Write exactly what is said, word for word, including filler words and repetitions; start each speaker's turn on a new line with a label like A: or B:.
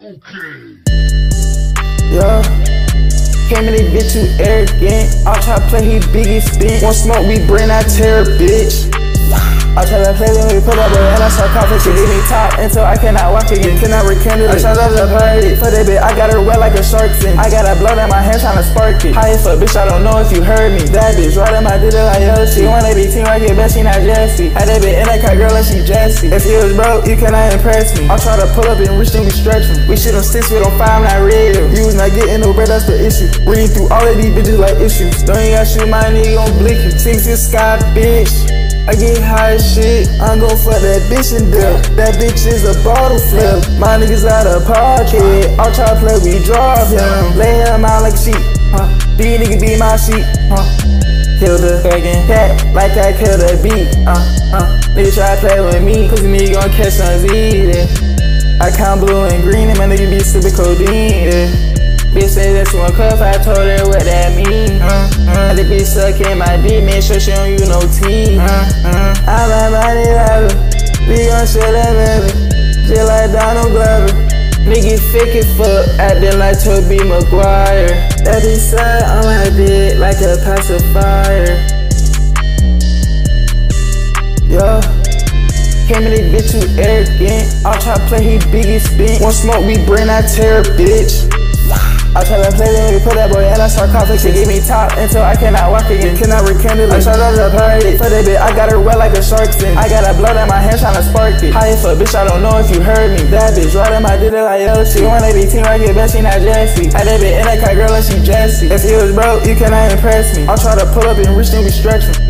A: Okay.
B: Yeah. Came in this bitch, you arrogant. I'll try to play, he biggie spin. One smoke, we bring that terror, bitch. I try to play them, we put up a and I start coughing. She give me top until I cannot walk again. Cannot rekindle it. I shot up the party for that bitch. I got her wet like a shark fin. I got a blood in my hand trying to spark it. High as fuck, bitch, I don't know if you heard me. That bitch right in my dick like Yoshi. Wanna be team right here, bet she not Jessie. Had that bitch in that car girl like she Jessie. If you was broke, you cannot impress me. I'll try to pull up and reach them, we stretch them. We shit on six, we on five, not real. You was not getting no bread, that's the issue. Reading through all of these bitches like issues. Don't you got shoot my nigga gon' blick you. Six is sky, bitch. I get high as shit, I'm gon' fuck that bitch and dip. That bitch is a bottle flip. My niggas out of pocket. I'll try to play, we drop him. Lay him out like a sheep, huh? These niggas be my sheep, huh? Kill the fucking cat like I killed the beat, uh, uh. Niggas try to play with me, cause me gon' catch some Z, yeah. I count blue and green and my nigga be sippin' codeine, yeah. Bitch say that she want cuff, I told her what that mean. Uh, uh. The bitch suckin' my dick, make sure she don't use no teeth. Uh, uh. I like money level, we gon' share that baby, just like Donald Glover. Niggas fake as fuck, actin' like Tobey Maguire. That bitch said on my dick like a pacifier. Yeah. Came in this bitch, you arrogant. I'll try to play, he biggie spin. One smoke, we bring that terror, bitch. I try to play them, we put that boy and I start coughing. She give me top until I cannot walk again. Cannot rekindle it. I shot up the party for that bitch. I got her wet like a shark fin. I got a blood in my hand trying to spark it. High as fuck, bitch, I don't know if you heard me. That bitch right in my dick like Yoshi. Wanna be team right here, bet she not Jessie. Had that bitch in that car girl like she Jessie. If you was broke, you cannot impress me. I'll try to pull up and reach them, we stretch them.